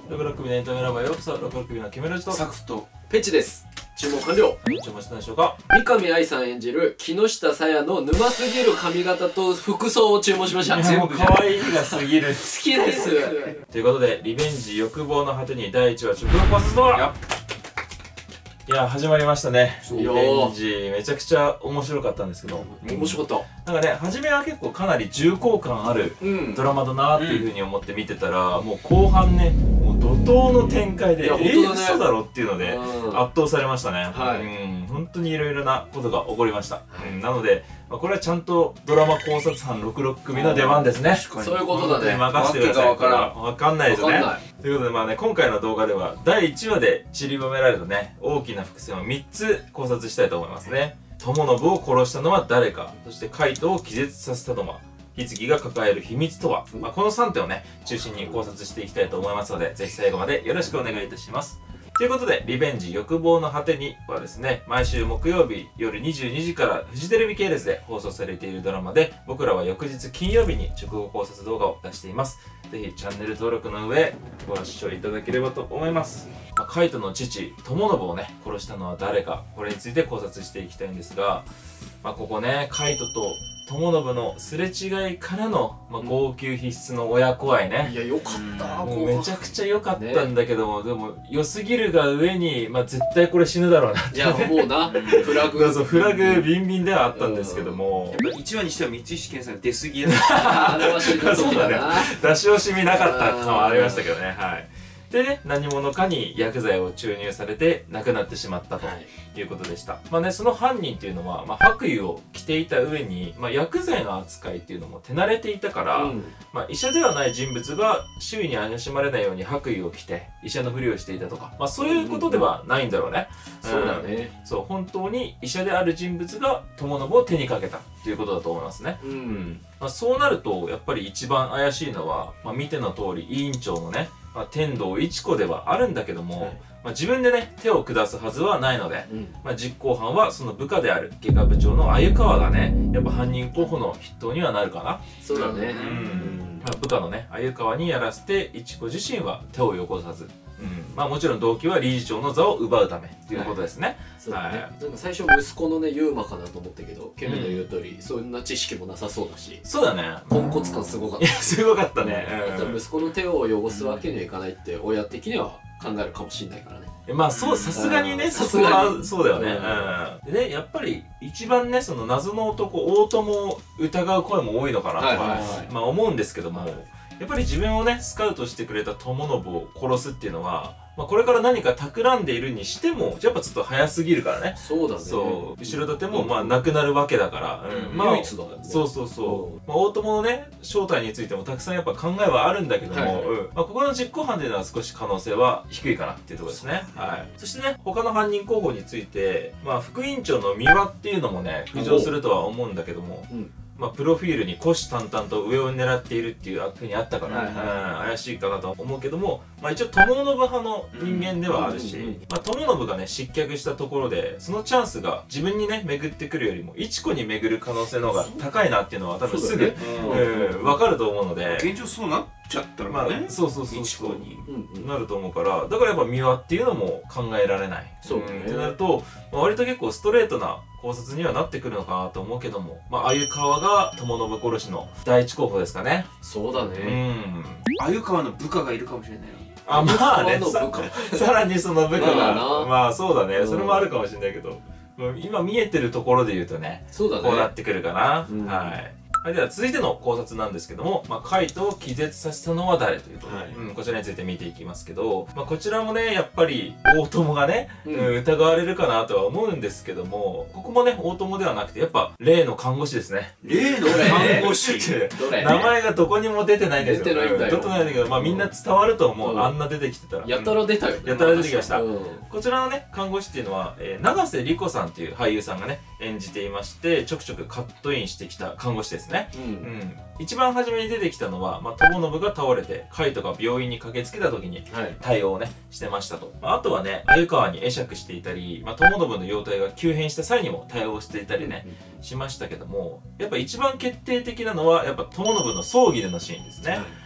66組のエンタメラバーへようこそ。66組のキメラジとサクとペチです。注文完了。 注文したんでしょうか。 三上愛さん演じる木下沙耶の沼すぎる髪型と服装を注文しました。 全部可愛いが過ぎる。 好きです。 ということで、リベンジ欲望の果てに第1話直撃パスドア。いや、始まりましたね。リベンジめちゃくちゃ面白かったんですけど、 面白かった。 なんかね、初めは結構かなり重厚感あるドラマだなっていう風に思って見てたら、もう後半ね、もう怒涛の展開で、嘘だろっていうので圧倒されましたね。本当にいろいろなことが起こりました。なので、これはちゃんとドラマ考察班66組の出番ですね。 そういうことだね。 任せてください。わかんないですよね。ということで、まあね、今回の動画では第1話で散りばめられたね、大きな伏線を3つ考察したいと思いますね。友信を殺したのは誰か、そしてカイトを気絶させたのは、棺が抱える秘密とは、この3点をね、中心に考察していきたいと思いますので、ぜひ最後までよろしくお願いいたします。ということで、リベンジ欲望の果てにはですね、毎週木曜日夜22時からフジテレビ系列で放送されているドラマで、僕らは翌日金曜日に直後考察動画を出しています。ぜひチャンネル登録の上、ご視聴いただければと思います。カイトの父、友信をね、殺したのは誰か、これについて考察していきたいんですが、ここね、カイトと友信のすれ違いからの、号泣必須の親子愛ね。 いや、よかった。 もうめちゃくちゃ良かったんだけども、でも良すぎるが上に、絶対これ死ぬだろうなって。 いや、もうな、フラグ。 そう、フラグビンビンではあったんですけども。 やっぱ1話にしては三石健さんが出過ぎだ。 あれは死ぬ時だな。 出し惜しみなかった感はありましたけどね。はい。でね、何者かに薬剤を注入されて亡くなってしまったということでした。その犯人っていうのは、白衣を着ていた上に、薬剤の扱いっていうのも手慣れていたから、医者ではない人物が周囲に怪しまれないように白衣を着て医者のふりをしていたとか、そういうことではないんだろうね。 そうだね。 そう、本当に医者である人物が友信を手にかけたっていうことだと思いますね。そうなると、やっぱり一番怪しいのは、見ての通り委員長のね、天童一子ではあるんだけども、自分でね手を下すはずはないので、実行犯はその部下である外科部長の鮎川がね、やっぱ犯人候補の筆頭にはなるかな。 そうだね。 部下のね鮎川にやらせて一子自身は手を汚さず、もちろん動機は理事長の座を奪うためということですね。 そうだね。なんか最初息子のねユーマかなと思ったけど、ケメの言う通りそんな知識もなさそうだし。 そうだね。 ポンコツ感すごかった。 いや、すごかったね。 息子の手を汚すわけにはいかないって親的には考えるかもしれないからね。 そう、さすがにね、さすがにそうだよね。でね、やっぱり一番ね、その謎の男大友を疑う声も多いのかなとか思うんですけども、やっぱり自分をねスカウトしてくれた友信を殺すっていうのは、これから何か企んでいるにしてもやっぱちょっと早すぎるからね。 そうだね。 そう、後ろ盾もなくなるわけだから、 唯一だね。 そうそうそう、大友のね正体についてもたくさんやっぱ考えはあるんだけども、ここの実行犯っていうのは少し可能性は低いかなっていうところですね。そしてね、他の犯人候補について、副院長の三輪っていうのもね浮上するとは思うんだけども、プロフィールに虎視眈々と上を狙っているっていうふうにあったから、怪しいかなと思うけども、一応友信派の人間ではあるし、友信がね失脚したところでそのチャンスが自分にね巡ってくるよりも一子に巡る可能性の方が高いなっていうのは多分すぐ分かると思うので、 現状そうなっちゃったらね、 そう一子になると思うから、だからやっぱ三輪っていうのも考えられないってなると、割と結構ストレートな考察にはなってくるのかなと思うけども、鮎川が友信殺しの第一候補ですかね。 そうだね。 鮎川の部下がいるかもしれないな。 さらにその部下がそうだね、それもあるかもしれないけど、今見えてるところで言うとね、こうなってくるかな。はい。では続いての考察なんですけども、カイトを気絶させたのは誰ということで、こちらについて見ていきますけど、こちらもねやっぱり大友がね、疑われるかなとは思うんですけども、ここもね大友ではなくてやっぱ例の看護師ですね。 例の看護師名前がどこにも出てないんですよ。 出てないんだよ。 出てないんだけど、みんな伝わると思う。あんな出てきてたらやたら出たよ。 やたら出てきました。こちらのね看護師っていうのは永瀬莉子さんっていう俳優さんがね演じていまして、ちょくちょくカットインしてきた看護師ですね。一番初めに出てきたのは、友信が倒れてカイトが病院に駆けつけた時に対応をねしてましたと。あとはね鮎川に会釈していたり、友信の容体が急変した際にも対応していたりねしましたけども、やっぱ一番決定的なのはやっぱ友信の葬儀でのシーンですね。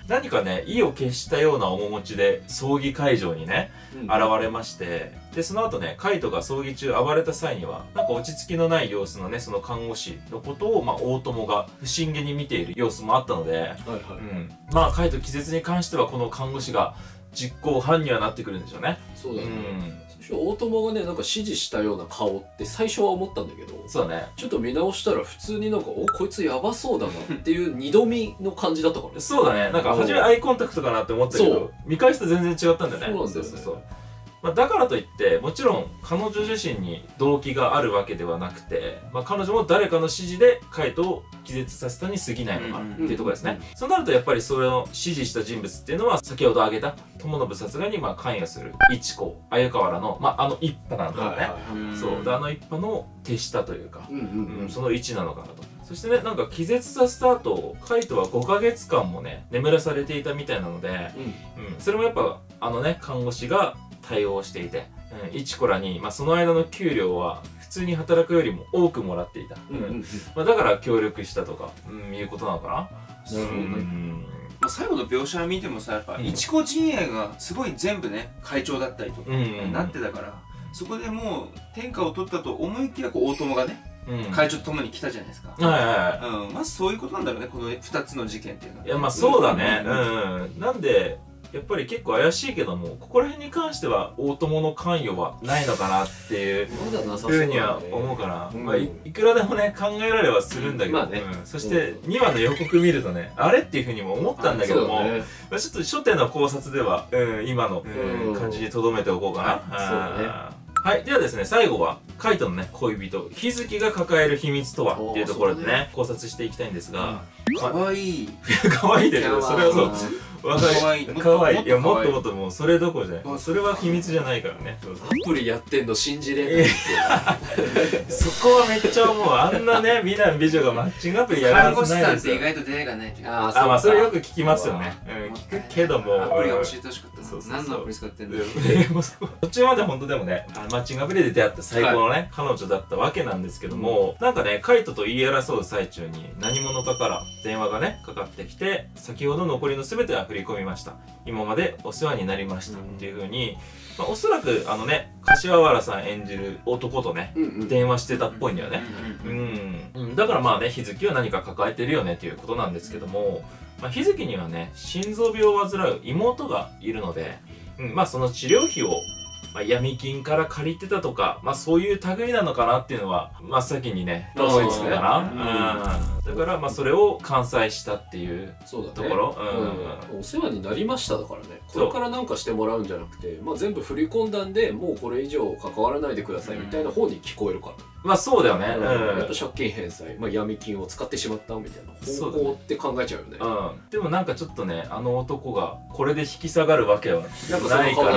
何かね意を決したような面持ちで葬儀会場にね現れまして、でその後ねカイトが葬儀中暴れた際にはなんか落ち着きのない様子のねその看護師のことを大友が不審げに見ている様子もあったので、まあカイト気絶に関してはこの看護師が実行犯にはなってくるんでしょうね。 そうだね、最初大友がねなんか指示したような顔って最初は思ったんだけど、 そうだね、 ちょっと見直したら普通になんかおこいつやばそうだなっていう二度見の感じだったからね。 そうだね、なんか初めアイコンタクトかなって思ったけど見返すと全然違ったんだよね。 そうなんだよね。 そうまあ、だからといってもちろん彼女自身に動機があるわけではなくて、まあ、彼女も誰かの指示でカイトを気絶させたに過ぎないのかなっていうところですね。そうなるとやっぱりそれを指示した人物っていうのは先ほど挙げた友信殺害に関与する一子鮎河原の、一派なんだろうね。そうで一派の手下というか、その一なのかなと。そしてねなんか気絶させた後カイトは5ヶ月間もね眠らされていたみたいなので、それもやっぱ看護師が対応していて、一子らに、その間の給料は普通に働くよりも多くもらっていた、だから協力したとか、いうことなのかな。 なるほどね。最後の描写を見てもさやっぱ一子陣営がすごい全部ね会長だったりとかなってたから、そこでもう天下を取ったと思いきや大友がね会長と共に来たじゃないですか。まずそういうことなんだろうね、この2つの事件っていうのは。 いやそうだね。なんでやっぱり結構怪しいけどもここら辺に関しては大友の関与はないのかなっていうふうには思うから、いくらでもね考えられはするんだけど、そして2話の予告見るとねあれっていうふうにも思ったんだけども、ちょっと初手の考察では今の感じにとどめておこうかな。はい、ではですね最後はカイトのね恋人日月が抱える秘密とはっていうところでね考察していきたいんですが、 かわいいかわいいですよ。それはそうかわいい。かわいい。いやもっともっともうそれどころじゃない。それは秘密じゃないからね。 アプリやってんの信じれないって。 そこはめっちゃ思う。あんなね美男美女がマッチングアプリやるはずないですよ。 看護師さんって意外と出会いがないという。 まあそれよく聞きますよね。聞くけどもアプリが教えてほしかったな。何のアプリ使ってんの。 途中まで本当でもねマッチングアプリで出会った最高のね彼女だったわけなんですけども、なんかねカイトと言い争う最中に何者かから電話がねかかってきて、先ほど残りの全ては振り込みました、今までお世話になりましたっていう風に、おそらく柏原さん演じる男とね電話してたっぽいんだよね。だから日月は何か抱えてるよねっていうことなんですけども、日月にはね心臓病を患う妹がいるので、その治療費を闇金から借りてたとか、そういう類なのかなっていうのは真っ先にね思いつくかな。だからそれを完済したっていうところ。 お世話になりましただからね、これから何かしてもらうんじゃなくて、全部振り込んだんでもうこれ以上関わらないでくださいみたいな方に聞こえるから。 そうだよね。 やっぱ借金返済、闇金を使ってしまったみたいな方向って考えちゃうよね。 でもなんかちょっとね男がこれで引き下がるわけはないから、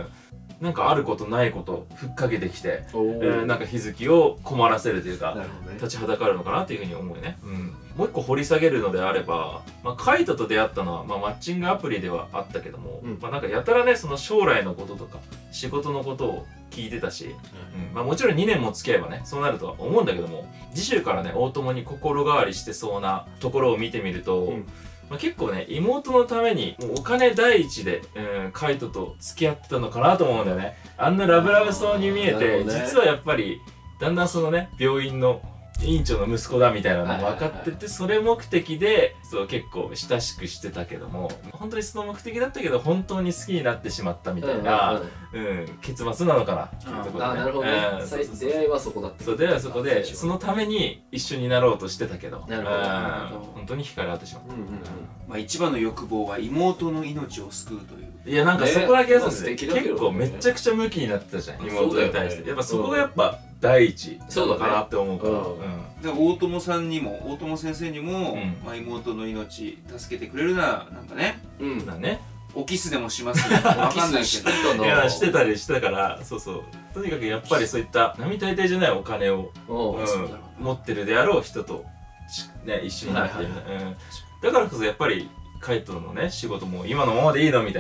なんかあることないことふっかけてきて、なんか日月を困らせるというか立ちはだかるのかなっていうふうに思うよね。もう一個掘り下げるのであれば、カイトと出会ったのは、マッチングアプリではあったけども、なんかやたらねその将来のこととか仕事のことを聞いてたし、もちろん2年も付き合えばねそうなるとは思うんだけども、次週からね大友に心変わりしてそうなところを見てみると、結構ね妹のためにもうお金第一で、カイトと付き合ってたのかなと思うんだよね。あんなラブラブそうに見えて、実はやっぱりだんだんそのね病院の院長の息子だみたいなのも分かってて、それ目的で結構親しくしてたけども、本当にその目的だったけど本当に好きになってしまったみたいな結末なのかなっていうところでね。 なるほどね。出会いはそこだった。 そう出会いはそこでそのために一緒になろうとしてたけど、本当に惹かれ合ってしまった。 一番の欲望は妹の命を救うという。 いやなんかそこだけは結構めちゃくちゃムキになってたじゃん妹に対して。やっぱそこがやっぱ第一なのかなって思うから、 大友さんにも大友先生にも妹の命助けてくれるならなんかねおキスでもしますね。分かんないけどいやしてたりしたから、とにかくやっぱりそういった並大抵じゃないお金を持ってるであろう人と一緒になって、だからこそやっぱりカイトのね仕事も今のままでいいのみたいな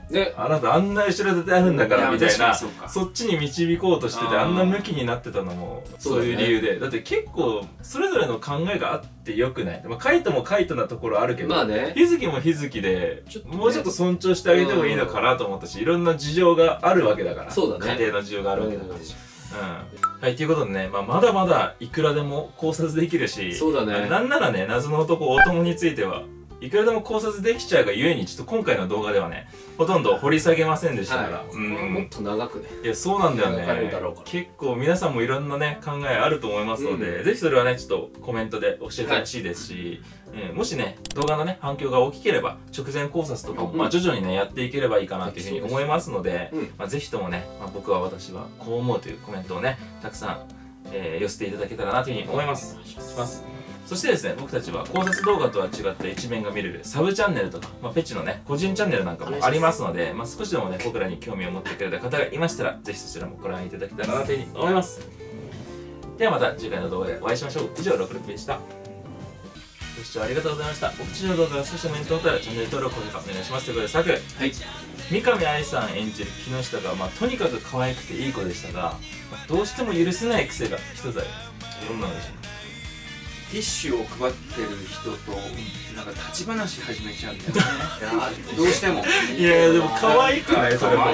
ね、 あなたあんな後ろ盾あるんだからみたいな、 そっちに導こうとしててあんな向きになってたのもそういう理由で、だって結構それぞれの考えがあってよくない？カイトもカイトなところあるけど、 まあね、 日月も日月でもうちょっと尊重してあげてもいいのかなと思ったし、いろんな事情があるわけだから、 そうだね、 家庭の事情があるわけだから。はい、ということでね、まだまだいくらでも考察できるし、 そうだね、 なんならね、謎の男大友についてはいくらでも考察できちゃうがゆえに、ちょっと今回の動画ではねほとんど掘り下げませんでしたから、 もっと長くね、 いやそうなんだよね、結構皆さんもいろんなね考えあると思いますので、ぜひそれはねちょっとコメントで教えてほしいですし、もしね動画のね反響が大きければ直前考察とかも、徐々にねやっていければいいかなというふうに思いますので、ぜひともね、僕は私はこう思うというコメントをねたくさん、寄せていただけたらなというふうに思います。そしてですね、僕たちは考察動画とは違った一面が見れるサブチャンネルとか、ペチのね個人チャンネルなんかもありますので、少しでもね僕らに興味を持ってくれた方がいましたら、ぜひそちらもご覧いただけたらなというふうに思います。ではまた次回の動画でお会いしましょう。以上、66でした。ご視聴ありがとうございました。僕たちの動画が少しでもいいと思ったらチャンネル登録、高評価お願いします。ということで、サク、三上愛さん演じる木下が、とにかく可愛くていい子でしたが、どうしても許せない癖が一つある。どんなのでしょうか。 ティッシュを配ってる人となんか立ち話始めちゃうんだよね。どうしても。 いやでも可愛くないそれも。